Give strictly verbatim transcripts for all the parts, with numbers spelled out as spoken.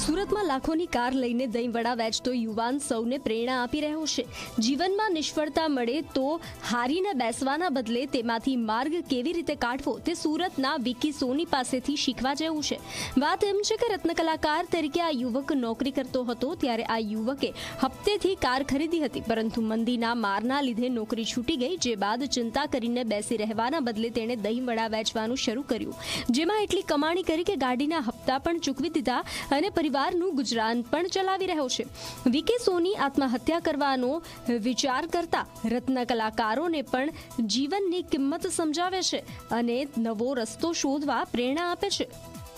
સુરતમાં લાખોની કાર લઈને દહીંવડા વેચતો યુવાન સૌને પ્રેરણા આપી રહ્યો છે। જીવનમાં નિષ્ફળતા મળે તો હારીને બેસવાના બદલે તેમાંથી માર્ગ કેવી રીતે કાઢવો તે સુરતના વિકી સોની પાસેથી શીખવા જેવું છે। વાત એમ છે કે રત્ન કલાકાર તરીકે આ યુવક નોકરી કરતો હતો ત્યારે આ યુવકે હપ્તેથી કાર ખરીદી હતી, પરંતુ મંદીના મારના લીધે નોકરી છૂટી ગઈ। જે બાદ ચિંતા કરીને બેસી રહેવાના બદલે તેણે દહીંવડા વેચવાનું શરૂ કર્યું, જેમાં એટલી કમાણી કરી કે ગાડીના હપ્તા પણ ચૂકવી દીધા અને પરિવારનું ગુજરાન પણ ચલાવી રહ્યો છે। વિકી સોની આત્મહત્યા કરવાનો વિચાર કરતા રત્ન કલાકારોને પણ જીવનની કિંમત સમજાવે છે અને નવો રસ્તો શોધવા પ્રેરણા આપે છે।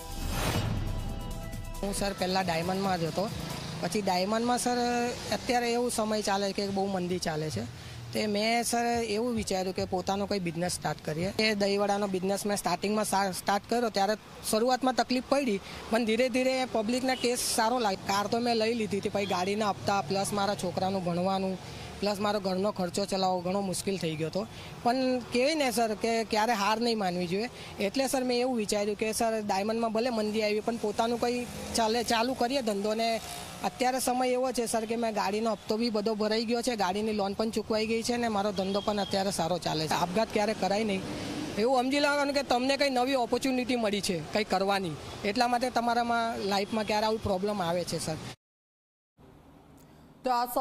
હું સર પહેલા ડાયમંડમાં જ હતો, પછી ડાયમંડમાં સર અત્યારે એવું સમય ચાલે કે બહુ મંદી ચાલે છે, તે મેં સર એવું વિચાર્યું કે પોતાનો કોઈ બિઝનેસ સ્ટાર્ટ કરીએ। એ દહીંવડાનો બિઝનેસ મેં સ્ટાર્ટિંગમાં સ્ટાર્ટ કર્યો ત્યારે શરૂઆતમાં તકલીફ પડી, પણ ધીરે ધીરે પબ્લિકને ટેસ્ટ સારો લાગ્યો। કાર તો મેં લઈ લીધી હતી, પછી ગાડીના હપ્તા પ્લસ મારા છોકરાનું ભણવાનું પ્લસ મારો ઘરનો ખર્ચો ચલાવવો ઘણો મુશ્કેલ થઈ ગયો હતો। પણ કહેવાય ને સર કે ક્યારે હાર નહીં માનવી જોઈએ, એટલે સર મેં એવું વિચાર્યું કે સર ડાયમંડમાં ભલે મંદી આવી પણ પોતાનું કંઈ ચાલે ચાલુ કરીએ ધંધોને। અત્યારે સમય એવો છે સર કે મેં ગાડીનો હપ્તો બી બધો ભરાઈ ગયો છે, ગાડીની લોન પણ ચૂકવાઈ ગઈ છે ને મારો ધંધો પણ અત્યારે સારો ચાલે છે। આપઘાત ક્યારે કરાય નહીં એવું સમજી લેવાનું કે તમને કંઈ નવી ઓપોર્ચ્યુનિટી મળી છે કંઈ કરવાની, એટલા માટે તમારામાં લાઈફમાં ક્યારે આવું પ્રોબ્લેમ આવે છે સર। તો આ